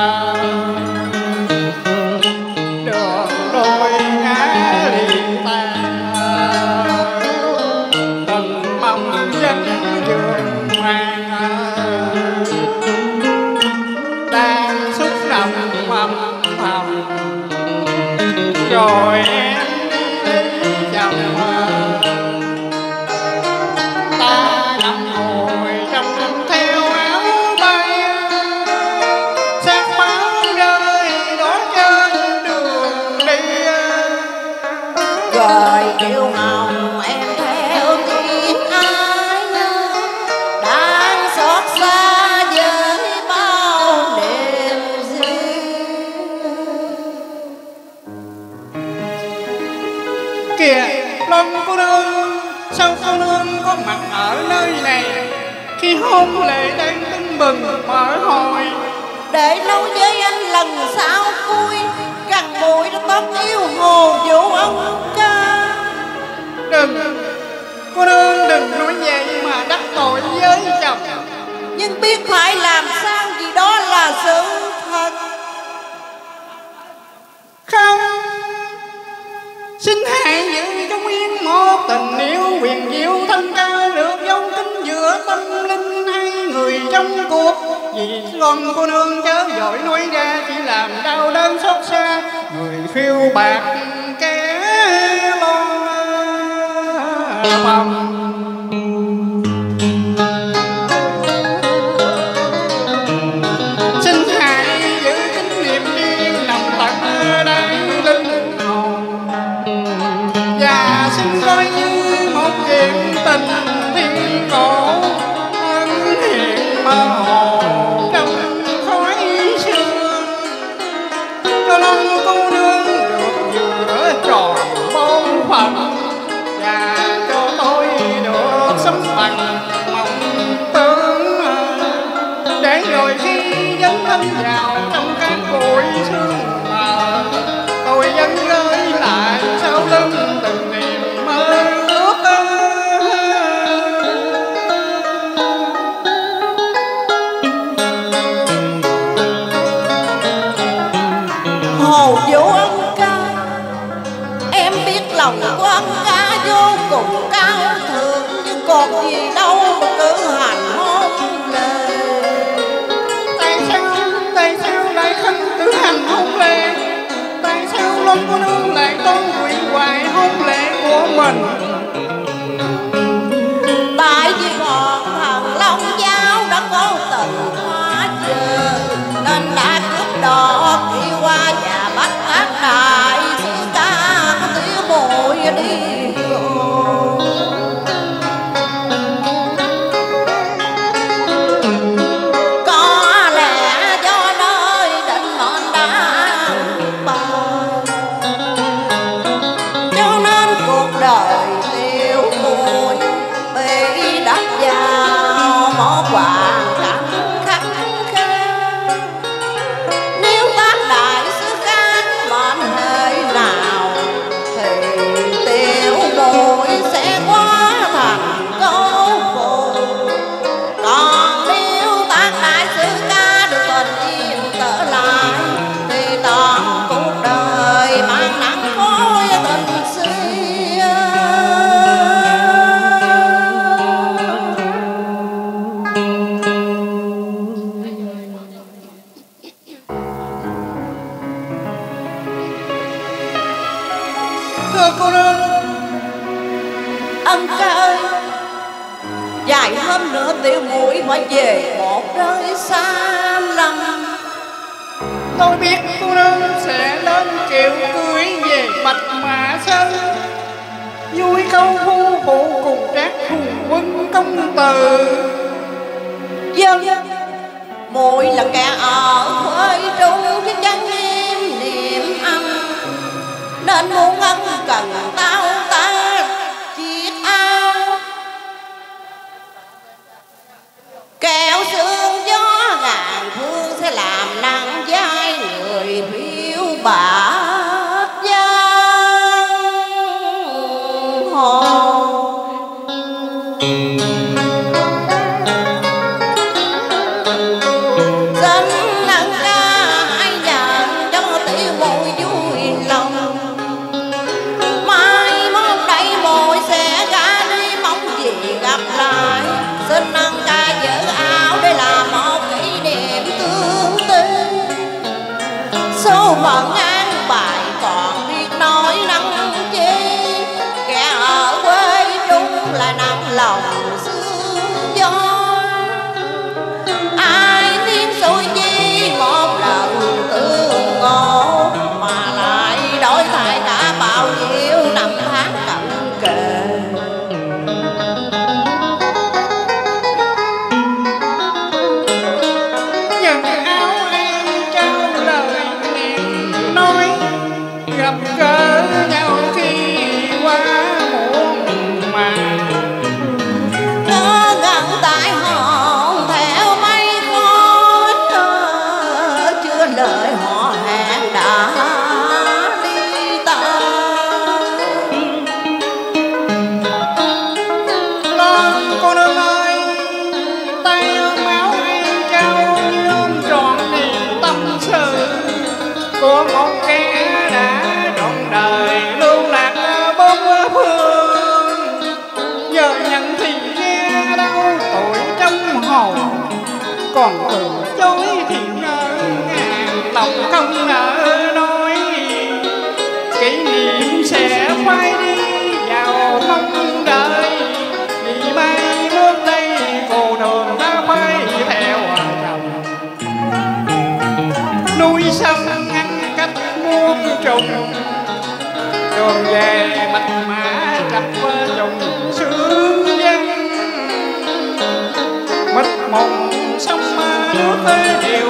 đường đôi ngã liền tàn, từng mong dân vườn hoàng đang xúc động âm thầm. Rồi em đi chồng ta nằm ngồi trong theo áo bay, sát báo rơi đó trên đường đi. Rồi kiều hồng em theo tiếng ai đang xót xa với bao niềm riêng. Kìa Long cô nương, sao cô nương có mặt ở nơi này khi hôn lễ đang tưng bừng mở hồi? Để nói với anh lần sau cuối, gần bụi đã tóc yêu hồ vũ ông ca. Đừng, cô nương đừng nói vậy mà đắc tội với chồng. Nhưng biết phải làm sao vì đó là sự thật. Không, xin hãy giữ trong yên một tình yêu huyền diệu thanh ca, được dấu kính giữa tâm linh hai người trong cuộc. Vì con cô nương chớ vội nói ra, chỉ làm đau đớn xót xa người phiêu bạc kẻ lo bầm. Xin hãy giữ kính niềm riêng nồng tận đáy linh hồn, và xin coi như một chuyện tình thiên cổ ân hiện mơ hồ trong khói sương. Cho Long cô nương được giữa tròn bổn phận, và cho tôi được sống bằng mộng tưởng, để rồi khi dấn thân vào trong các bụi sương mờ, tôi vẫn gửi lại sau lưng từng niềm mơ ước. Hồ vũ ông ca, em biết lòng của ông ca vô cùng cao thượng, nhưng còn gì đâu mà cứ hành hôn lệ. Tại sao lại không cử hành hôn lễ? Tại sao Long cô nương lại tôn hủy hoài hôn lễ của mình? Tại vì bọn thần Long Giáo đã cố tình hóa trời, nên đã cướp đoạt đi qua và bắt các đại sứ ca có tiếng bụi đi rồi. Có lẽ do nơi định mệnh đã bày, cho nên cuộc đời tiêu bụi bị đặt vào một hoàn cảnh khắc khe. Nếu các đại sứ khác mệnh hệ nào thì tiểu bụi sẽ hóa thành cô phụ. Còn nếu các đại sứ ca được bình yên trở lại, thì toàn cuộc đời mang nặng khối tình xưa. Thưa cô nương, Ân ca ơi, vài hôm nữa tiểu muội phải về một nơi xa lắm. tôi biết cô nương sẽ lên kiệu cưới về Bạch Mã Sơn, vui câu phu phụ cùng các hùng quân công tử. Dân muội là kẻ ở phơi tru với chân nghiêm niệm âm, nên muốn ân cần tao ta chiếc áo kéo sương gió ngàn phương, sẽ làm nặng vai người phiêu bạt giang hồ. Dân ân ca phận an bài còn biết nói năng chi, kẻ ở quê chúng là nặng lòng xương gió. Ai tiếng xui chi một lần tương ngộ, mà lại đổi thay cả bao nhiêu năm tháng cận kề. Nhận áo em trao lời niềm nói, gặp gỡ nhau khi qua muộn màng. Ngỡ ngẩn tại hòn theo mây khói, chưa lời họ hẹn đã đi tới. Con ơn ơi, tay ôm áo em trao như ôm trọn niềm tâm sự của một kẻ đã trọn đời lưu lạc bốn phương. Giờ nhận thì nghe đau tội trong hồn, còn từ chối thì ngỡ ngàng lòng không nỡ nói. Kỷ niệm sẽ phai đi vào mong đợi, vì mai bước đây cô đường đã phải theo chồng. Núi sông ngăn cách muôn trùng, đường về mạch mã cặp trùng sương dân. Mịt mùng sông nước thế điều